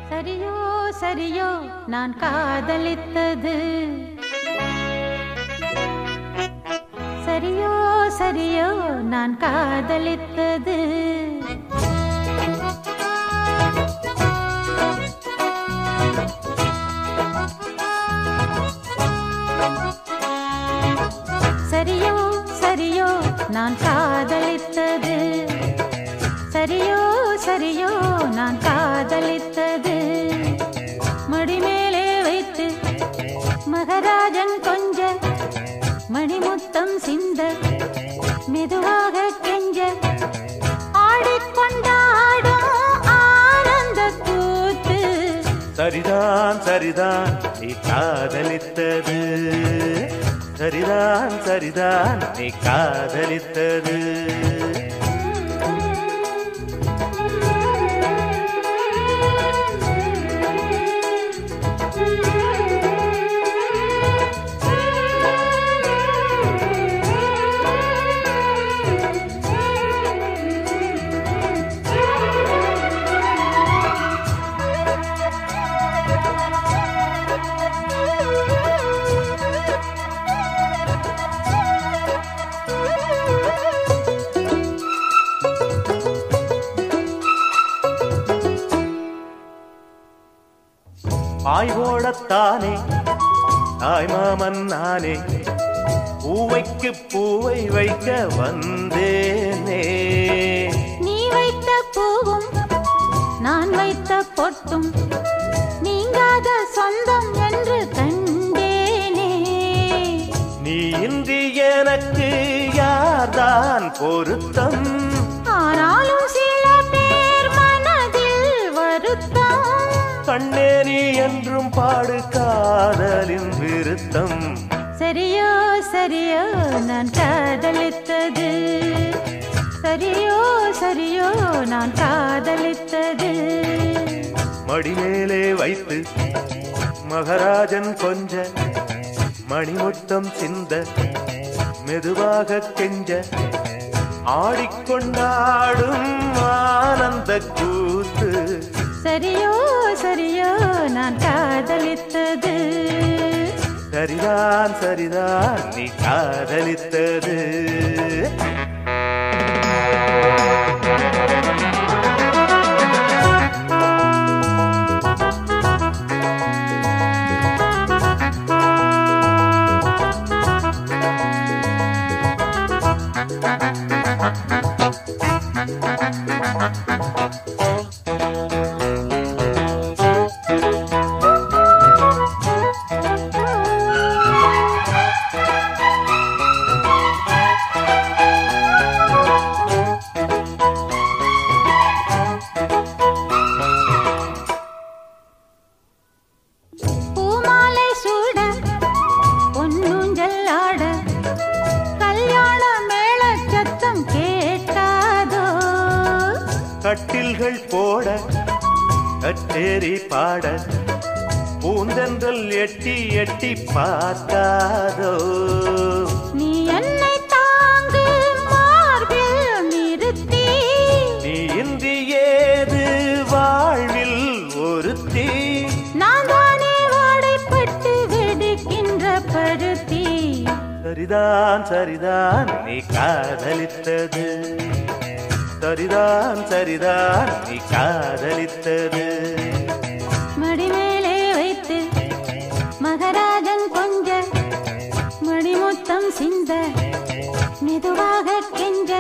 சரியோ சரியோ நான் காதலித்தது, சரியோ சரியோ நான் காதலித்தது. சரியோ சரியோ நான் காதலித்தது, சரியோ சரியோ நான் காதலித்தது. மடிமேலே வைத்து மகராஜன் கொஞ்ச மணிமுத்தம் சிந்த மெதுவாக கெஞ்ச ஆடிக்கொண்டாடும் ஆனந்த கூத்து. சரிதான் சரிதான் நீ காதலித்தது, சரிதான் சரிதான் நீ காதலித்தது. ஆய்வோடத்தானே தாய்மாமன் நானே, பூவைக்கு பூவை வைக்க வந்தேனே. நீ வைத்த பூவும் நான் வைத்த பொட்டும் நீங்காத சொந்தம் என்று கண்டேனே. நீ இன்றி எனக்கு யார்தான் பொருத்தம், ஆனாலும் சில பேர் மனதில் வருத்தம். கண்ணே நீ என்றும் பாடு காதலின் விருத்தம். சரியோ சரியோ நான் காதலித்தது, சரியோ சரியோ நான் காதலித்தது. மடிமேலே வைத்து மகராஜன் கொஞ்ச மணிமுத்தம் சிந்த மெதுவாக கெஞ்ச ஆடிக்கொண்டாடும் ஆனந்த கூத்து. சரியோ சரியோ நான் காதலித்தது, சரிதான் சரிதான் நீ காதலித்தது. கட்டில்கள் போட கச்சேரி பாட பூந்தென்றல் எட்டி எட்டி பார்க்காதோ. நீ என்னை தாங்கு மார்பில் நிறுத்தி, நீ இன்றி ஏது வாழ்வில் ஒருத்தி. நான் தானே வாடைப்பட்டு வெடிக்கின்ற பருத்தி. சரிதான் சரிதான் நீ காதலித்தது, சரிதான் சரிதான் நீ காதலித்தது. மடிமேலே வைத்து மகராஜன் கொஞ்ச மணிமுத்தம் சிந்த மெதுவாக கெஞ்ச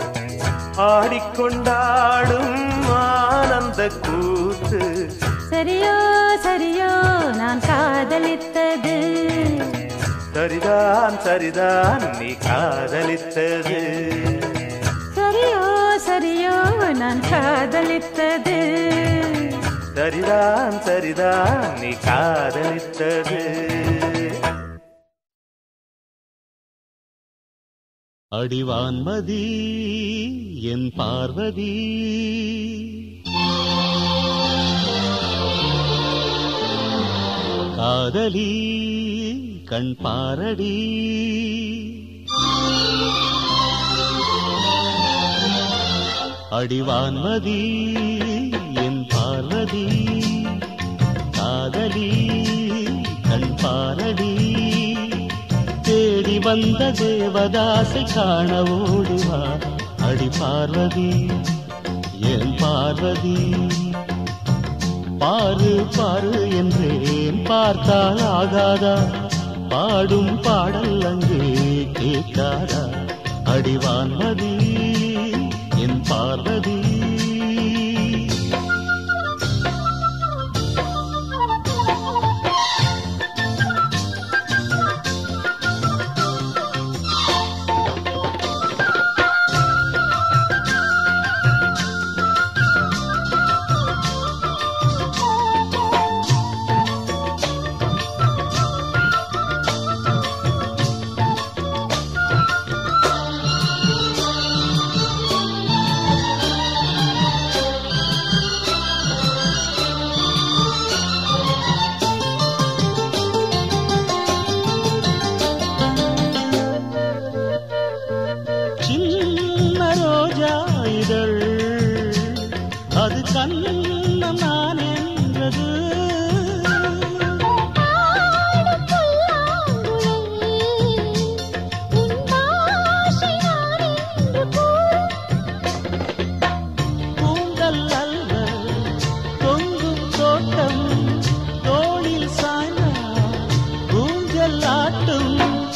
ஆடிக்கொண்டாடும் ஆனந்த கூத்து. சரியோ சரியோ நான் காதலித்தது, சரிதான் சரிதான் நீ காதலித்தது. சரியோ சரியோ நான் காதலித்தது, சரிதான் சரிதான் நீ காதலித்தது. அடிவான்மதி என் பார்வதி, காதலி கண் பாரடி. அடிவான்மதி என் பார்வதி, காதலி கண் பாரடி தேடி வந்த தேவதாசை காண ஓடிவா அடி பார்வதி என் பார்வதி பாரு பாரு என்றேன் பார்த்தால் ஆகாதா பாடும் பாடல் அங்கே கேட்காதா அடிவான்மதி என் பார்வதி அது கண்ணம் நான் என்றது பூங்கல் அல்ல தொங்கும் தோட்டம் தோளில் சாய்ந்த ஊஞ்சல் ஆட்டும்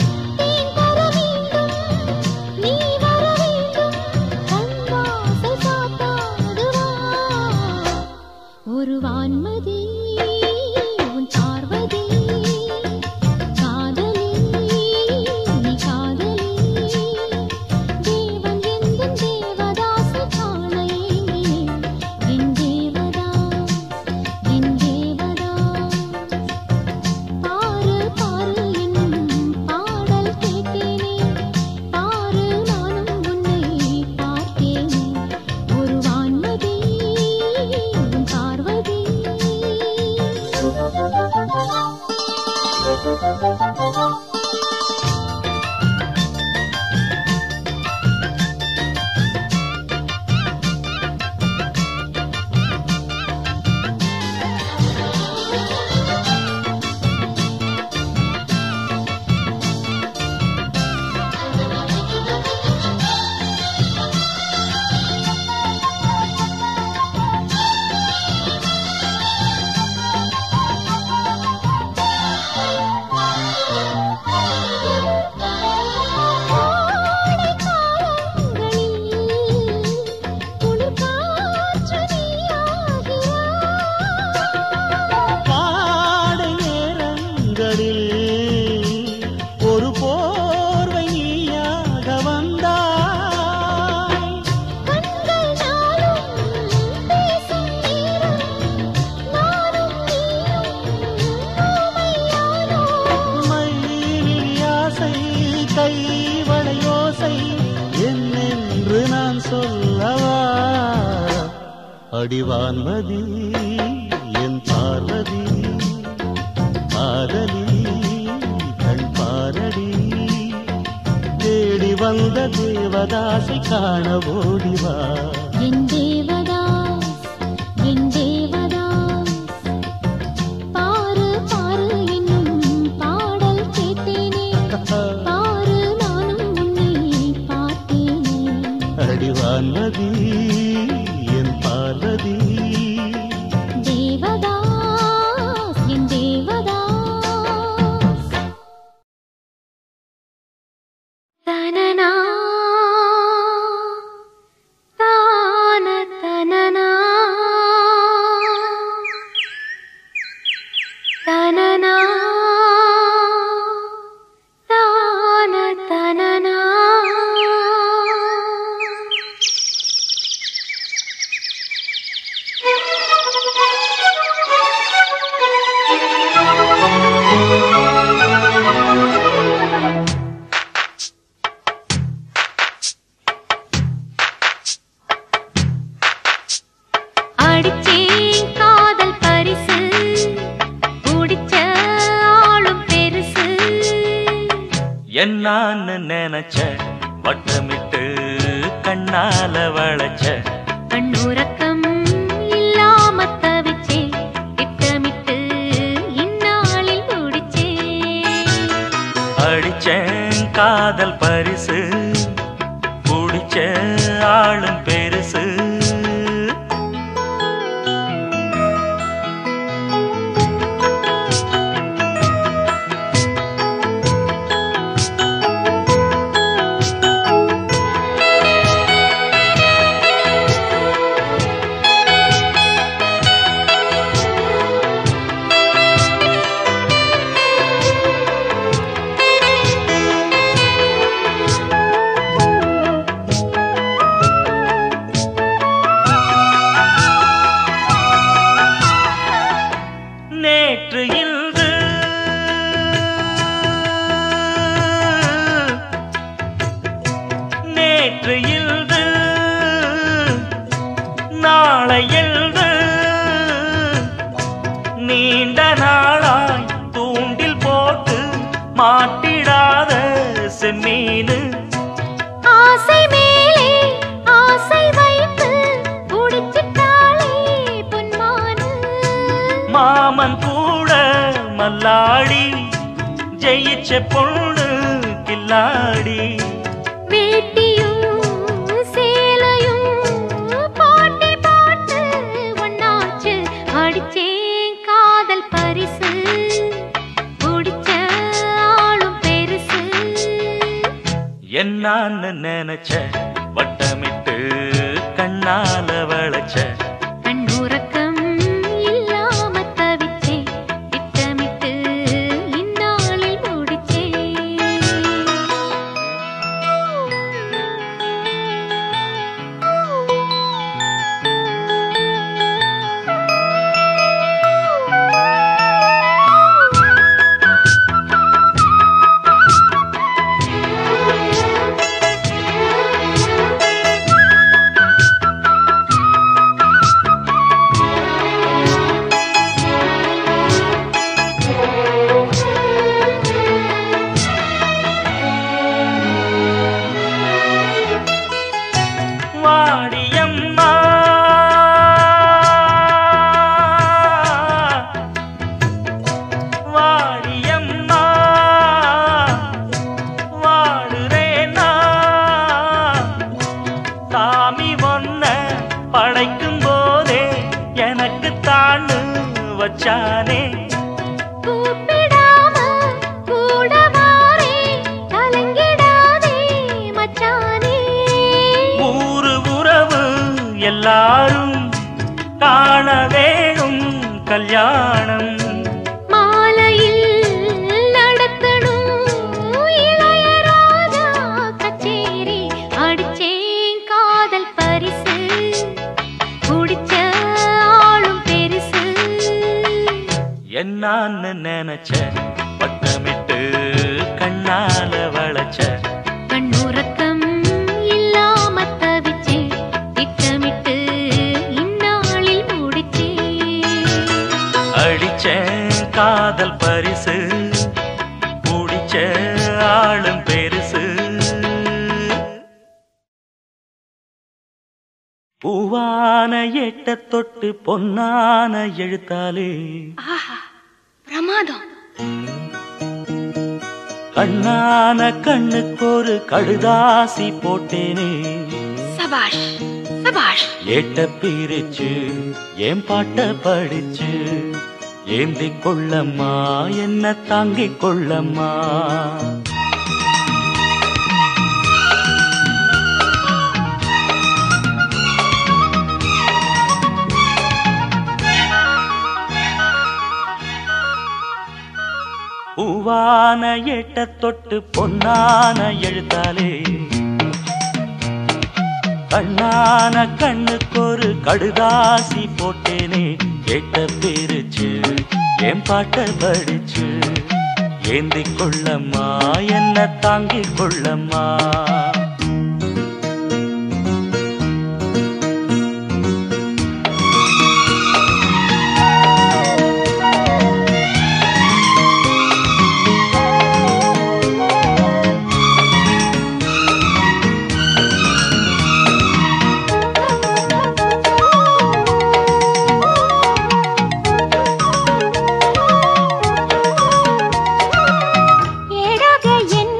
ஒரு வான்மதி உன் பார்வதி காதலி நீ காதலி தேவன் எந்தன் தேவதாசை காண ஏங்கினேன் என் தேவதாஸ் பாரு பாரு என்னும் பாடல் கேட்டேனே பாரு நானும் உன்னை பார்த்தேனே ஒரு வான்மதி உன் பார்வதி ஒரு போர்வை நீயாக வந்தாய் கண்கள் நாளும் பேசும் நேரம் நானும் நீயும் மையாசை கைவளையோசை என்னென்று நான் சொல்லவா அடிவான்மதி என் பார்வதி காதலி கண் பாரடி தேடி வந்த தேவதாசை காண ஓடிவா என் தேவதாஸ் பாரு பாரு என்னும் பாடல் கேட்டேனே பாரு நானும் உன்னை பார்த்தேனே அடிவான்மதி என் பார்வதி தேவதாஸ் என் தேவதாஸ் தனனா தான தனனா தனனா தான தனனா அடிச்சேன் காதல் பரிசு குடிச்ச ஆளும் பெருசு என்னான்னு நினைச்ச வட்டமிட்டு கண்ணால வளைச்ச கண்ணுறக்கம் இல்லாம தவிச்சே திட்டமிட்டு அடிச்சேன் காதல் பரிசு புடிச்ச ஆளும் பெருசு நேற்று இன்று நேற்று இன்று நாளை எழுது நீண்ட நாளாய் தூண்டில் போட்டு மாட்டிடாத செம்மீனு ஆசை மேலே ஆசை வைத்து புடிச்சிட்டாளே பொன்மானு மாமன் கூட மல்லாடி ஜெயிச்ச பொண்ணு கில்லாடி வேட்டியும் சேலையும் போட்டி போட்டு ஒன்னாச்சு அடிச்சேன் காதல் பரிசு புடிச்ச ஆளும் பெருசு என்னான்னு நினைச்ச வட்டமிட்டு கண்ணால வளைச்ச கண்ணுறக்கம் இல்லாம தவிச்சேன் திட்டமிட்டு இந்நாளில் முடிச்சேன் வாடியம்மா வாடியம்மா வாடுறேனா சாமி ஒன்ன படைக்கும் போதே எனக்கு தாண்டு வச்சானே கூப்பிடாம கூட வாரே கலங்கிடாதே மச்சானே ஊரு உறவு எல்லாரும் காண வேணும் கல்யாணம் மாலையில் நடத்தணும் இளையராஜா கச்சேரி அடிச்சேன் காதல் பரிசு புடிச்ச ஆளும் பெருசு என்னான்னு நினைச்ச வட்டமிட்டு கண்ணால வளைச்ச கண்ணுறக்கம் இல்லாம தவிச்சேன் திட்டமிட்டு இந்நாளில் முடிச்சேன் அடிச்சேன் காதல் பரிசு புடிச்ச ஆளும் பெருசு பூவான எட்ட தொட்டு பொன்னான எழுத்தாலே ஆஹா பிரமாதம் கண்ணான கண்ணுக்கு ஒரு கடுதாசி போட்டேனே சபாஷ் சபாஷ் ஏட்ட பிரிச்சு ஏன் பாட்ட படிச்சு ஏந்திக் கொள்ளம்மா என்ன தாங்கிக் கொள்ளம்மா பூவான எட்ட தொட்டு பொன்னான எழுத்தாலே கண்ணான கண்ணுக்கு ஒரு கடுதாசி போட்டேனே கேட்ட பிரிச்சு என் பாட்ட படிச்சு ஏந்திக் கொள்ளம்மா என்ன தாங்கிக் கொள்ளம்மா ஏடாக என்ன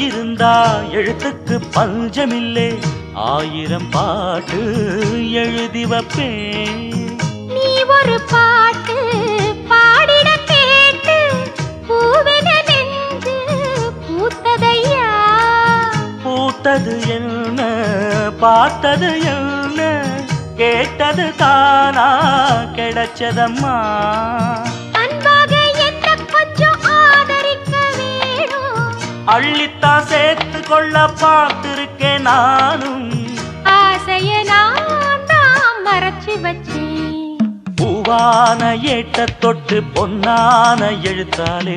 இருந்தா எழுத்துக்கு பஞ்சமில்லே, 1000 பாட்டு எழுதி வைப்பேன். நீ ஒரு பாட்டு பாடிட கேட்டு பூவென நெஞ்சு பூத்ததையா. பூத்தது என்ன பார்த்தது என்ன, கேட்டது தானா கிடைச்சதம்மா. அன்பாக என்ன கொஞ்சம் ஆதரிக்க வேணும். அள்ளித்தான் சேர்த்து கொள்ள பார்த்திருக்கேன் நானும். ஆசைய நான் தான் மறைச்சு வச்சேன். பூவான ஏட்ட தொட்டு பொன்னான எழுத்தாலே,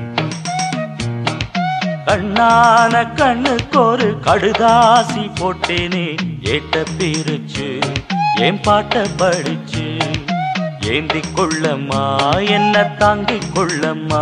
கண்ணான கண்ணுக்கு ஒரு கடுதாசி போட்டேனே. ஏட்ட பிரிச்சு என் பாட்ட படிச்சு ஏந்திக் கொள்ளம்மா, என்ன தாங்கிக் கொள்ளம்மா.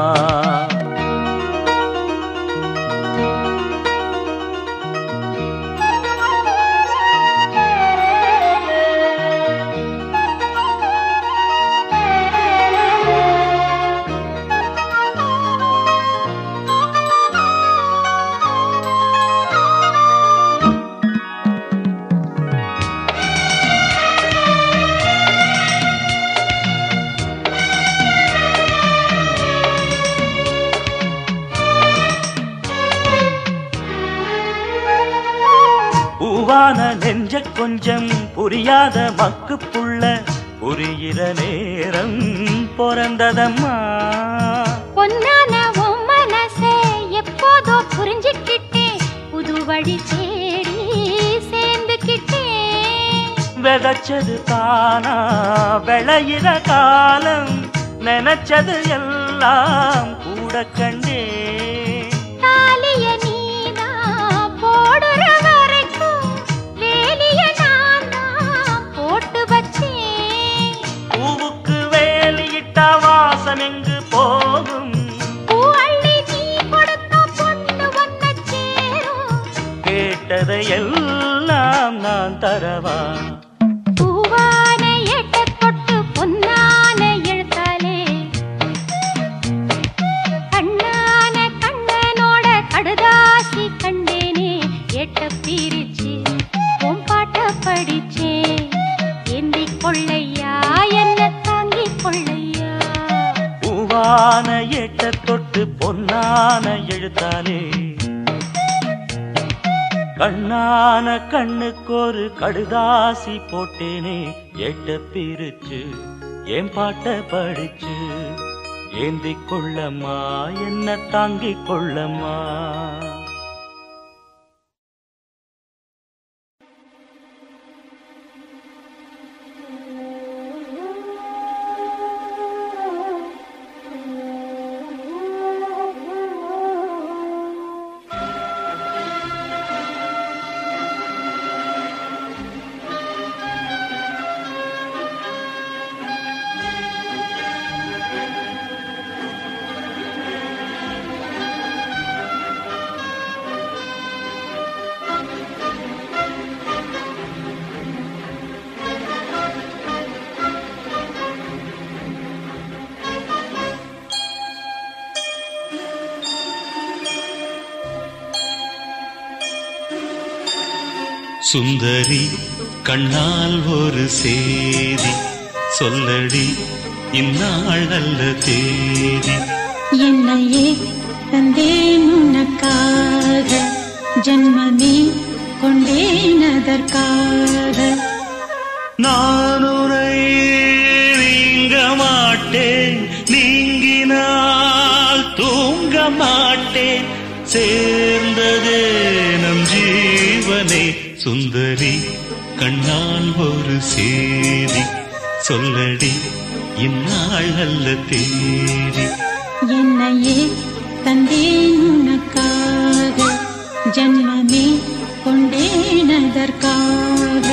பூவான நெஞ்ச கொஞ்சம் புரியாத மக்கு புள்ள, புரிகிற நேரம் பிறந்ததம்மா. பொன்னான உன் மனசே எப்போதோ புரிஞ்சுக்கிட்டேன், புது வழி தேடி சேர்ந்துக்கிட்டேன். விதைச்சது தானா விளையிற காலம், நினைச்சது எல்லாம் கூட கண்டே. தாலிய நீனா போடுற வரைக்கும் வேலிய நான் தான் போட்டு வச்சேன். பூவுக்கு வேலியிட்டா வாசம் எங்கு போகும், பூ அள்ளி நீ கொடுத்த பொண்ணு ஒன்ன சேரும். கேட்டதை எல்லாம் நான் தரவா. பூவான ஏட்ட தொட்டு பொன்னான எழுத்தாலே, கண்ணான கண்ணனோட கடுதாசி கண்டேனே. ஏட்ட பிரிச்சு உன் பாட்ட படிச்சேன். ஏந்திக் கொள்ளையா என்ன தாங்கிக் கொள்ளையா. பூவான ஏட்ட தொட்டு பொன்னான எழுத்தாலே, கண்ணான கண்ணுக்கு ஒரு கடுதாசி போட்டேனே. ஏட்ட பிரிச்சு என் பாட்ட படிச்சு ஏந்திக் கொள்ளம்மா, என்ன தாங்கிக் கொள்ளம்மா. சுந்தரி கண்ணால் ஒரு சேதி சொல்லடி, இந்நாள் நல்ல தேதி. என்னையே தந்தேன் உனக்காக, ஜன்மமே கொண்டேன் அதற்காக. நான் உன்னை நீங்க மாட்டேன், நீங்கினால் தூங்க மாட்டேன். சேர்ந்ததே நம் ஜீவனே. சுந்தரி கண்ணால் ஒரு சேதி சொல்லடி, இந்நாள் நல்ல தேதி. என்னையே தந்தேன் உனக்காக, ஜன்மமே கொண்டேன் அதற்காக.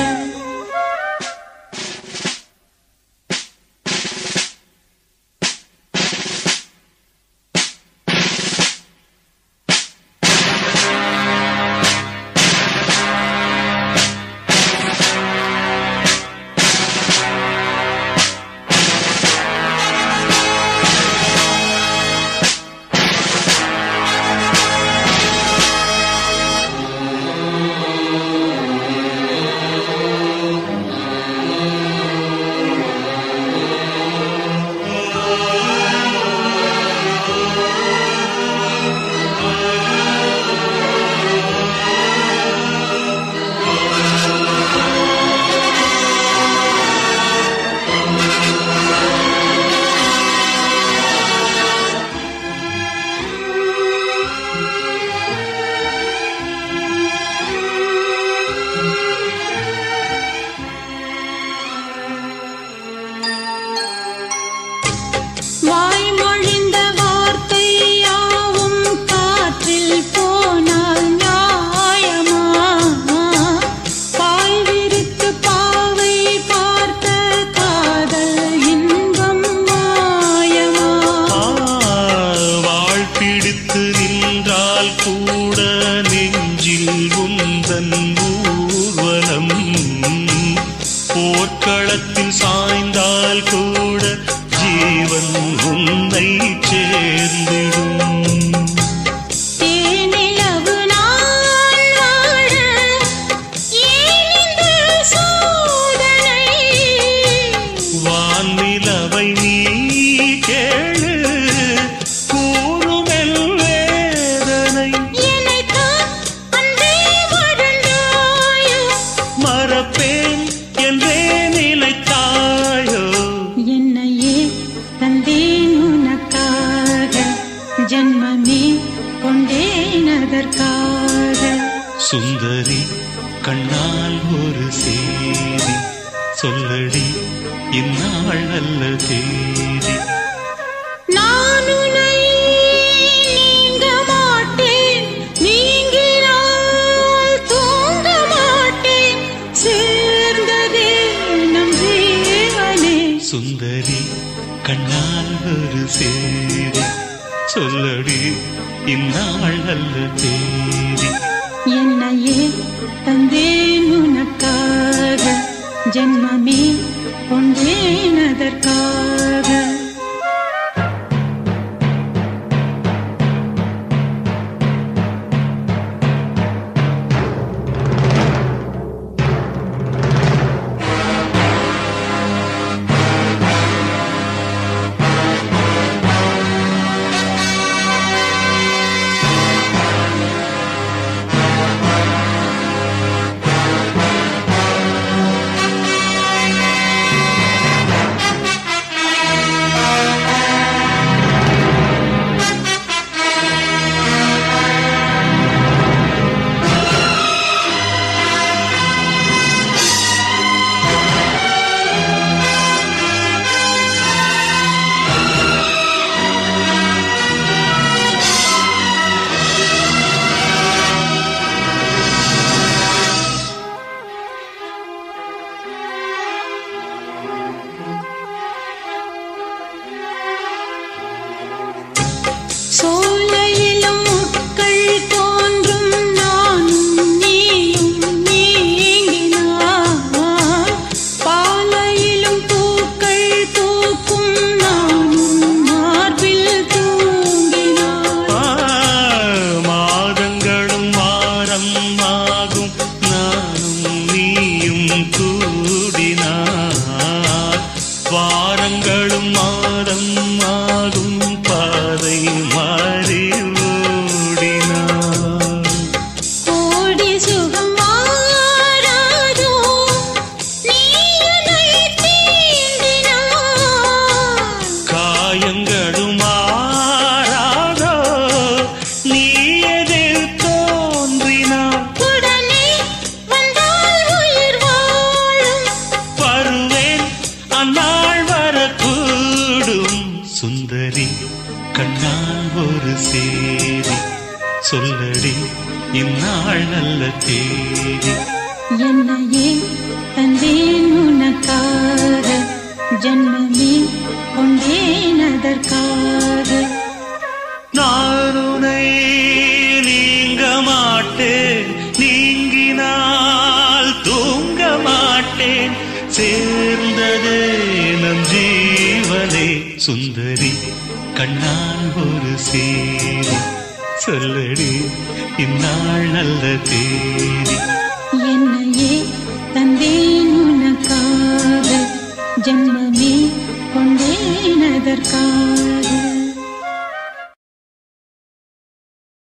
சாய்ந்தால் கூட ஜீவன் உன்னை சேர்ந்திடும். தேனிலவு நான் வாழ ஏன் இந்த சோதனை? வானிலவை நீ கேளு கூறுமெல் வேதனை. என்னைத்தான் அன்றே மறந்தாயோ? மறப்பேன் என்றே நினைத்தாயோ? என்னையே தந்தேன் உனக்காக, ஜன்மமே கொண்டேன் அதற்காக. சுந்தரி கண்ணால் ஒரு சேதி சொல்லடி இந்நாள் நல்ல தேதி. நான் உன்னை நீங்க மாட்டேன், நீங்கினால் தூங்க மாட்டேன், சேர்ந்ததே நம் ஜீவனே. சுந்தரி கண்ணால் ஒரு சேதி சொல்லடி இந்நாள் நல்ல தேதி. என்னையே தந்தேன் உனக்காக, ஜன்மமே கொண்டேன் அதற்காக. சோலையிலும் முட்கள் தோன்றும் நானும் நீயும் நீங்கினார், பாலையிலும் பூக்கள் பூக்கும் நானும் மார்பில் தூங்கினார். மாதங்களும் வாரம் ஆகும் நானும் நீயும் கூடினார், வாரங்களும் மாதம் ஆகும் பாதை மாறி ஓடினார். கோடி சுகம் மாறாதோ நீ என்னை தீண்டினார், காயங்களும் மாறாதோ நீ எதிர் தோன்றினார். உடனே வந்தால் உயிர் வாழும், வருவேன் அந்நாள் வரக்கூடும். சுந்தரி கண்ணால் ஒரு சேதி சொல்லடி இந்நாள் நல்ல தேதி. என்னையே தந்தேன் உனக்காக, ஜன்மமே கொண்டேன் அதற்காக. நான் உன்னை நீங்க மாட்டேன், நீங்கினால் தூங்க மாட்டேன், சேர்ந்ததே நம் ஜீவனே. சுந்தரி கண்ணால் ஒரு சேதி சொல்லடி இந்நாள் நல்ல தேதி. என்னையே தந்தேன் உனக்காக, ஜன்மமே கொண்டேன் அதற்காக.